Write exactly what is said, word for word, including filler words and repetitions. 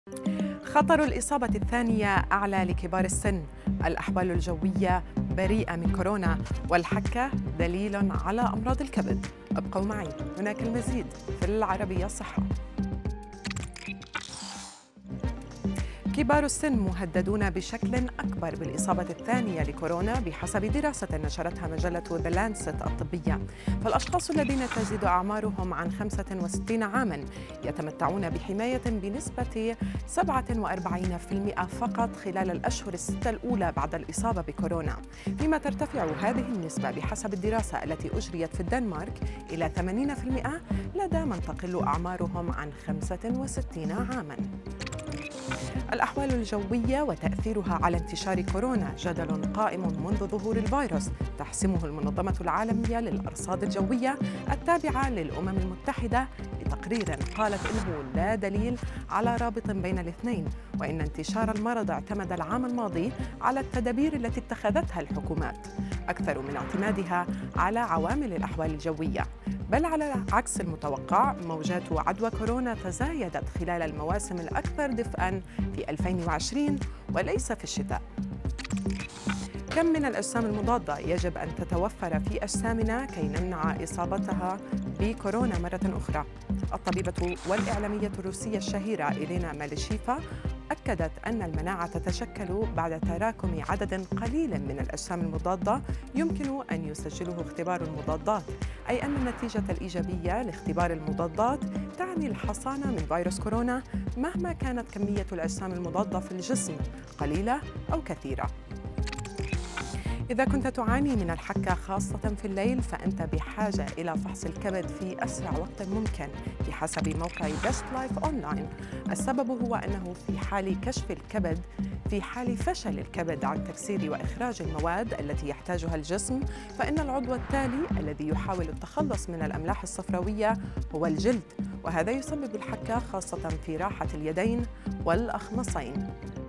خطر الإصابة الثانية أعلى لكبار السن، الأحوال الجوية بريئة من كورونا، والحكة دليل على أمراض الكبد. ابقوا معي، هناك المزيد في العربية صحة. كبار السن مهددون بشكل أكبر بالإصابة الثانية لكورونا بحسب دراسة نشرتها مجلة ذا لانست الطبية. فالأشخاص الذين تزيد أعمارهم عن خمسة وستين عاماً يتمتعون بحماية بنسبة سبعة وأربعين بالمئة فقط خلال الأشهر الستة الأولى بعد الإصابة بكورونا، فيما ترتفع هذه النسبة بحسب الدراسة التي أجريت في الدنمارك إلى ثمانين بالمئة لدى من تقل أعمارهم عن خمسة وستين عاماً. الأحوال الجوية وتأثيرها على انتشار كورونا جدل قائم منذ ظهور الفيروس، تحسمه المنظمة العالمية للأرصاد الجوية التابعة للأمم المتحدة بتقرير قالت إنه لا دليل على رابط بين الاثنين، وإن انتشار المرض اعتمد العام الماضي على التدابير التي اتخذتها الحكومات أكثر من اعتمادها على عوامل الأحوال الجوية. بل على عكس المتوقع، موجات عدوى كورونا تزايدت خلال المواسم الأكثر دفئاً في ألفين وعشرين وليس في الشتاء. كم من الأجسام المضادة يجب أن تتوفر في أجسامنا كي نمنع إصابتها بكورونا مرة أخرى؟ الطبيبة والإعلامية الروسية الشهيرة إيرينا ماليشيفا أكدت أن المناعة تتشكل بعد تراكم عدد قليل من الأجسام المضادة يمكن أن يسجله اختبار المضادات، أي أن النتيجة الإيجابية لاختبار المضادات تعني الحصانة من فيروس كورونا مهما كانت كمية الأجسام المضادة في الجسم قليلة أو كثيرة. إذا كنت تعاني من الحكة خاصة في الليل، فأنت بحاجة إلى فحص الكبد في أسرع وقت ممكن بحسب موقع بيست لايف أونلاين. السبب هو أنه في حال كشف الكبد في حال فشل الكبد عن تكسير وإخراج المواد التي يحتاجها الجسم، فإن العضو التالي الذي يحاول التخلص من الأملاح الصفراوية هو الجلد، وهذا يسبب الحكة خاصة في راحة اليدين والأخمصين.